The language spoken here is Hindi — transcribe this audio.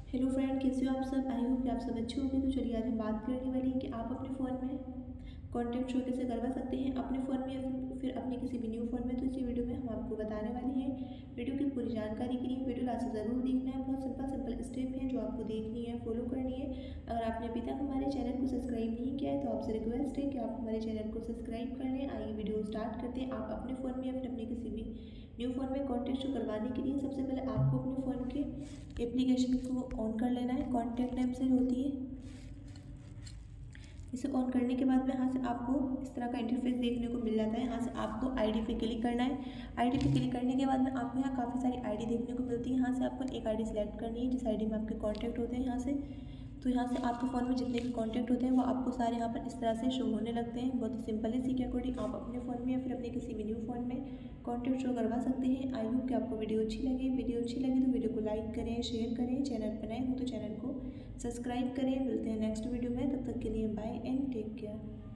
हेलो फ्रेंड, कैसे हो आप सब। आई होप कि आप सब अच्छे होंगे। तो चलिए आज हम बात करने वाले हैं कि आप अपने फ़ोन में कॉन्टैक्ट शो कैसे करवा सकते हैं अपने फ़ोन में या फिर अपने किसी भी न्यू फ़ोन में। तो इसी वीडियो में हम आपको बताने वाले हैं। वीडियो की पूरी जानकारी के लिए वीडियो लास्ट ज़रूर देखना है। बहुत सिंपल स्टेप हैं जो आपको देखनी है, फॉलो करनी है। अगर आपने अभी तक हमारे चैनल को सब्सक्राइब नहीं किया है तो आपसे रिक्वेस्ट है कि आप हमारे चैनल को सब्सक्राइब कर लें। आइए वीडियो स्टार्ट करते हैं। आप अपने फ़ोन में या फिर अपने किसी भी न्यू फ़ोन में कॉन्टैक्ट शो करवाने के लिए सबसे पहले आपको अपने फ़ोन के एप्लीकेशन को ऑन कर लेना है। कॉन्टैक्ट नेम से होती है, इसे ऑन करने के बाद में यहाँ से आपको इस तरह का इंटरफेस देखने को मिल जाता है। यहाँ से आपको आईडी पे क्लिक करना है। आईडी पे क्लिक करने के बाद में आपको यहाँ काफ़ी सारी आईडी देखने को मिलती है। यहाँ से आपको एक आईडी सेलेक्ट करनी है जिस आईडी में आपके कॉन्टैक्ट होते हैं। यहाँ से यहाँ से आपके फ़ोन में जितने भी कॉन्टैक्ट होते हैं वो आपको सारे यहाँ पर इस तरह से शो होने लगते हैं। बहुत ही सिंपल है। इसी के अकॉर्डिंग आप अपने फ़ोन में या फिर अपने किसी भी न्यू फ़ोन में कॉन्टैक्ट शो करवा सकते हैं। आई होप कि आपको वीडियो अच्छी लगी। वीडियो अच्छी लगी तो वीडियो को लाइक करें, शेयर करें। चैनल पर नए हो तो चैनल को सब्सक्राइब करें। मिलते हैं नेक्स्ट वीडियो में, तब तक के लिए बाय एंड टेक केयर।